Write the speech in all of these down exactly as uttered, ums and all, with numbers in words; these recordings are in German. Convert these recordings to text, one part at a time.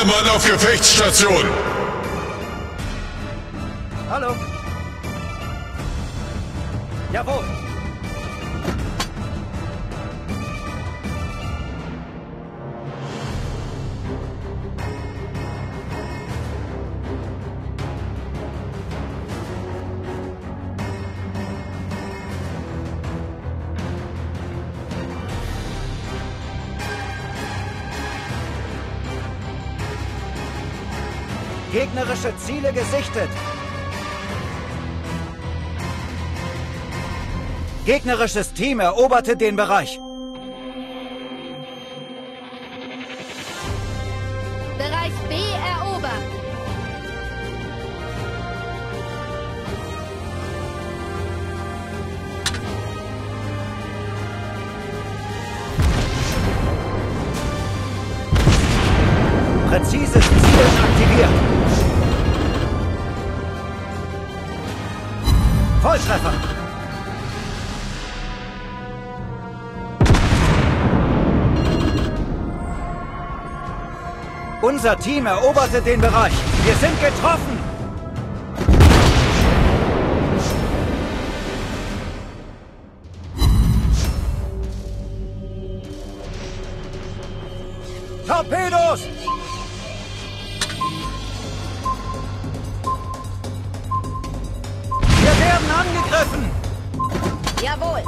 Alle Mann auf Gefechtsstation! Hallo. Jawohl. Gegnerische Ziele gesichtet. Gegnerisches Team eroberte den Bereich. Bereich B erobert. Präzises Ziel aktiviert. Volltreffer. Unser Team eroberte den Bereich. Wir sind getroffen. Torpedos! Wir werden angegriffen! Jawohl.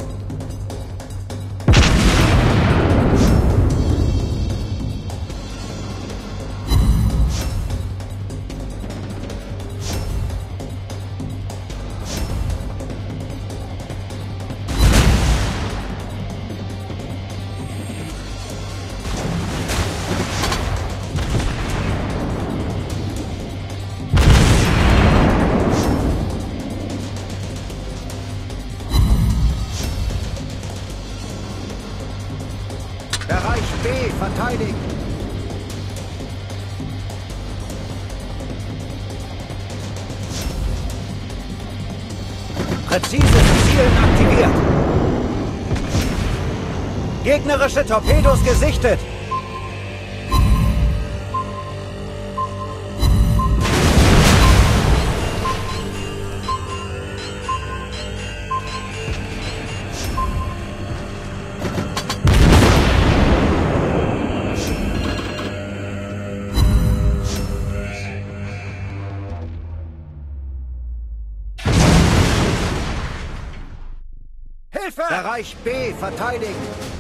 Bereich B verteidigt. Präzises Zielen aktiviert. Gegnerische Torpedos gesichtet. Hilfe! Bereich B verteidigt.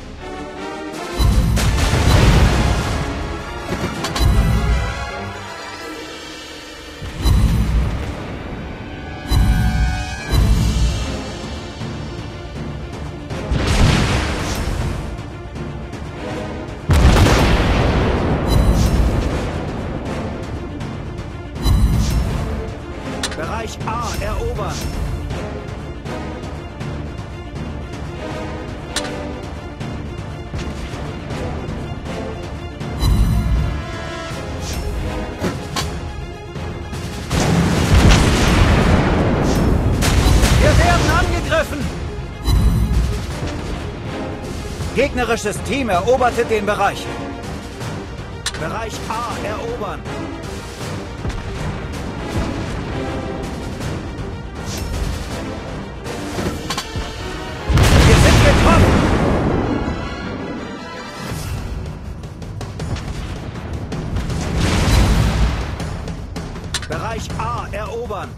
Bereich A erobern. Wir werden angegriffen! Gegnerisches Team eroberte den Bereich. Bereich A erobern. Wir sind getroffen! Bereich A erobern.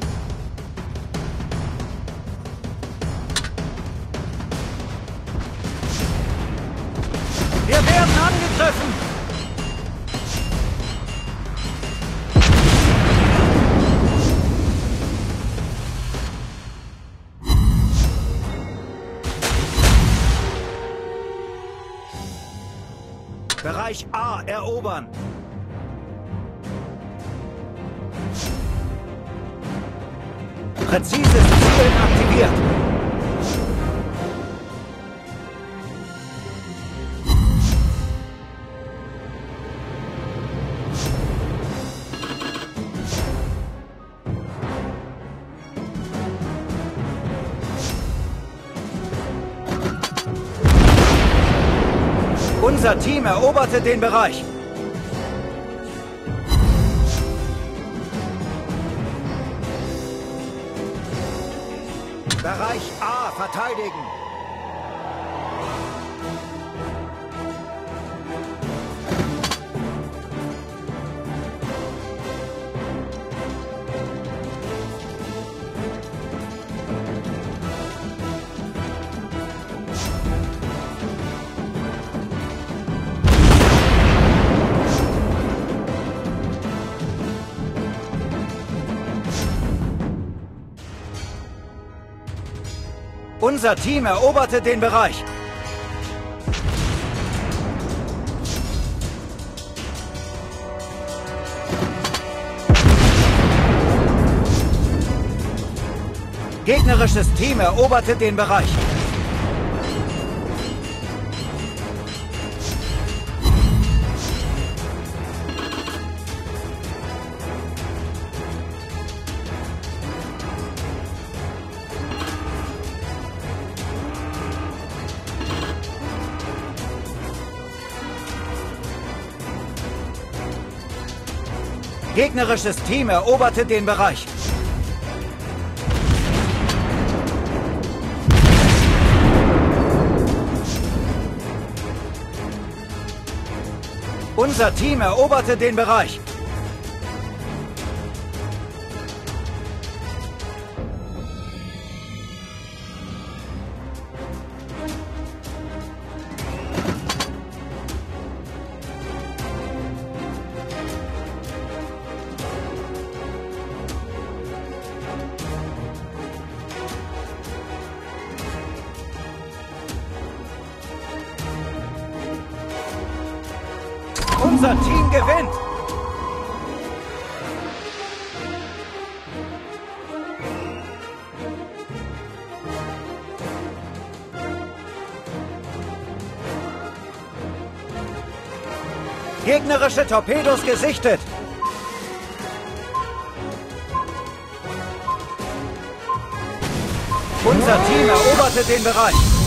Wir werden angegriffen! Bereich A erobern. Präzises Zielen aktiviert. Unser Team eroberte den Bereich. Bereich A verteidigen. Unser Team eroberte den Bereich. Gegnerisches Team eroberte den Bereich. Gegnerisches Team eroberte den Bereich. Unser Team eroberte den Bereich. Unser Team gewinnt! Gegnerische Torpedos gesichtet! Unser Team eroberte den Bereich!